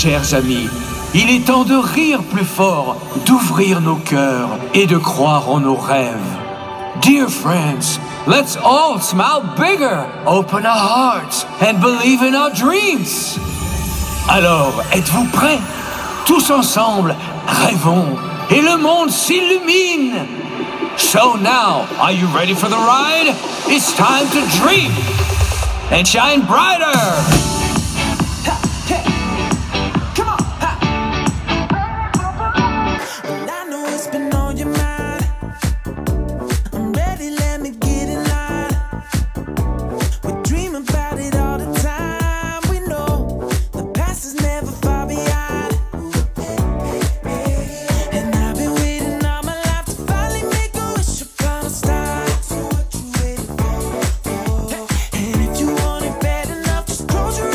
chers amis, il est temps de rire plus fort, d'ouvrir nos cœurs et de croire en nos rêves. Dear friends, let's all smile bigger, open our hearts and believe in our dreams. Alors, êtes-vous prêts? Tous ensemble, rêvons et le monde s'illumine. So now, are you ready for the ride? It's time to dream and shine brighter. Close your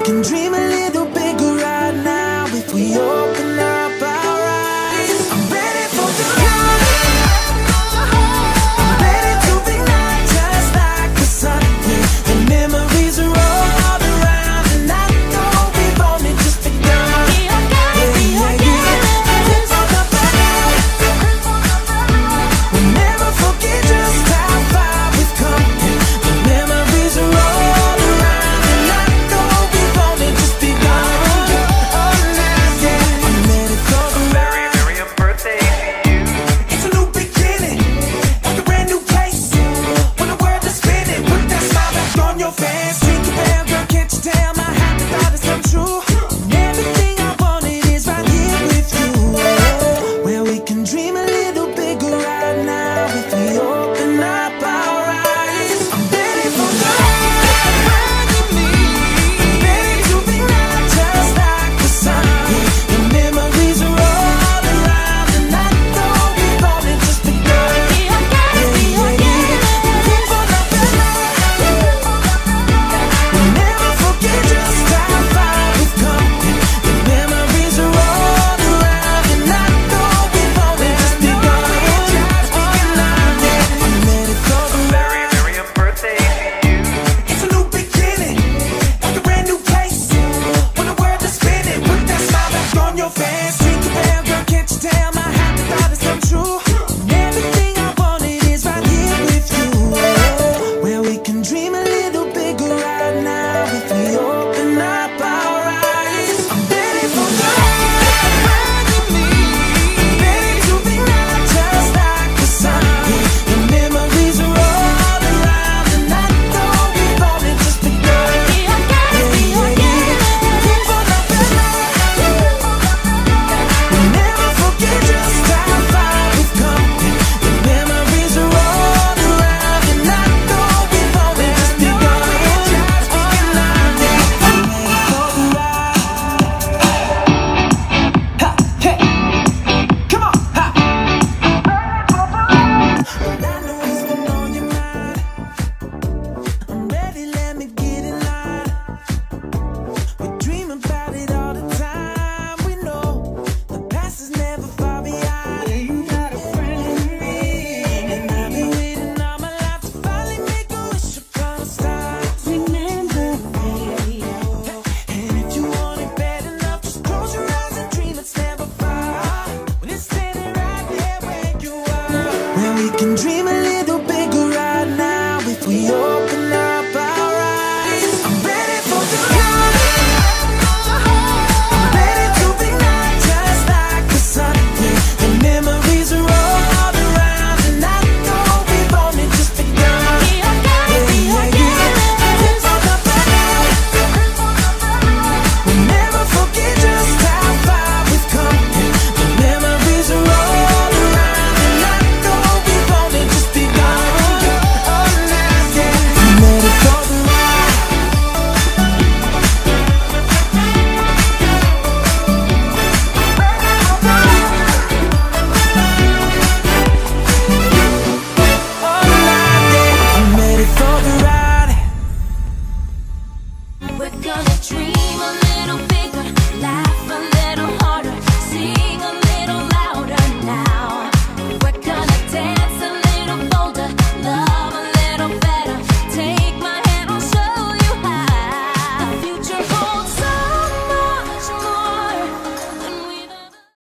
can dream a little bigger right now if we open up our eyes. I'm ready for the light. I'm ready to ignite just like the sun. The memories are all around, and I know we've only just begun. We'll never forget just how far we've come. The memories are all around, and I know we've only just begun. I'm ready for the ride. Very birthday to you. It's a new beginning, like a brand new place. When the world is spinning, put that smile back on your face. Drink your bell, girl, can't you tell my happy thought has come true? And everything I wanted is right here with you. Where we can dream a little bigger right now if we open up our eyes. I'm ready for the ride with me. I'm ready to ignite just like the sun. The memories are all around, and I know we've only just begun. We'll never forget just how far we've come. The memories are all around, and I know we've only just begun. I'm ready for the ride. Very birthday to you. It's a new beginning, like a brand new place. When the world is spinning, put that smile back on your face. Drink your bell, girl, can't you tell my happy thought has come true? And everything I wanted is right here with you. Where we can dream a little bigger right now if we open up our eyes. I'm ready for the ride with me. I'm ready to ignite just like the sun. The memories are all around, and I know we've only just begun. We'll never forget just how far we've come. The memories are all around, and I know we've only just begun. I'm ready for the ride. Ha, hey, come on, ha. I know it's been on your mind. I'm ready, let me get in line. We dream about it all the time. We know the past is never far behind. You got a friend in me, and I've been waiting all my life to finally make a wish upon a star. Remember me, and if you want it bad enough, just close your eyes and dream it's never far. When it's standing right there where you are, where we can dream a